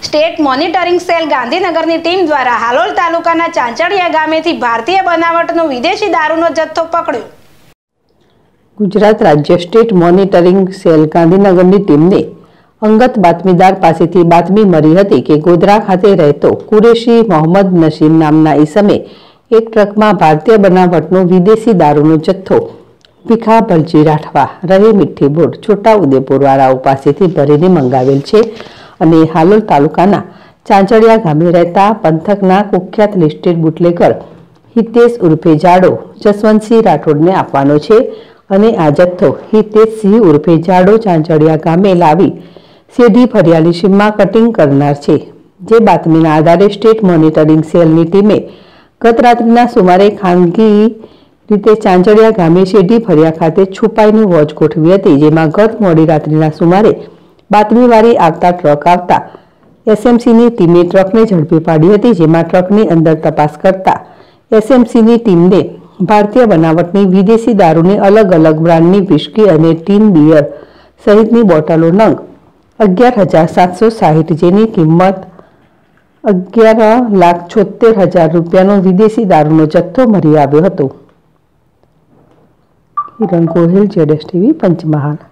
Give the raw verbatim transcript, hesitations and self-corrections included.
State monitoring cell ગાંધીનગરની team દ્વારા હાલોલ તાલુકાના ચાંચડિયા ગામેથી ભારતીય બનાવટનો વિદેશી દારૂનો જથ્થો પકડ્યો। ગુજરાત રાજ્ય સ્ટેટ મોનિટરિંગ સેલ ગાંધીનગરની ટીમને અંગત બાતમીદાર પાસેથી બાતમી મળી હતી કે ગોધરા ખાતે રહેતો કુરેશી મોહમ્મદ નસીમ નામના ઈસમે એક ટ્રકમાં ભારતીય બનાવટનો વિદેશી દારૂનો જથ્થો ભીખા ભલજી રાઠવા રહે મીઠી બોર્ડ છોટાઉદેપુર વાળાઓ પાસેથી ભરીને મંગાવેલ છે અને હાલોલ તાલુકાના ચાંચડિયા ગામે રહેતા પંથકના કુખ્યાત લિસ્ટેડ બુટલેગર હિતેશ ઉર્ફે જાડો જસવંતસિંહ રાઠોડને આપવાનો છે અને આ જથ્થો હિતેશસિંહ ઉર્ફે જાડો ચાંચડિયા ગામે લાવી સીધી ફરિયાની સીમમાં કટિંગ કરનાર છે। જે બાતમીના આધારે સ્ટેટ મોનિટરિંગ સેલની ટીમે ગત રાત્રિના સુમારે ખાનગી રીતે ચાંચડિયા ગામે શેઢી ફરિયા ખાતે છુપાઈને વોચ ગોઠવી હતી, જેમાં ગત મોડી રાત્રિના સુમારે બાતમીવાળી આવતા ટ્રક આવતા એસએમસીની ટીમે ટ્રકને ઝડપી પાડી હતી, જેમાં ટ્રકની અંદર તપાસ કરતા એસએમસીની ટીમને ભારતીય બનાવટની વિદેશી દારૂની અલગ અલગ બ્રાન્ડની વિસ્કી અને ટીન બિયર સહિતની બોટલો નંગ અગિયાર હજાર સાતસો સાહીઠ જેની કિંમત અગિયાર લાખ છોતેર હજાર રૂપિયાનો વિદેશી દારૂનો જથ્થો મળી આવ્યો હતો। કિરણ ગોહિલ, જેડેશ ટીવી, પંચમહાલ।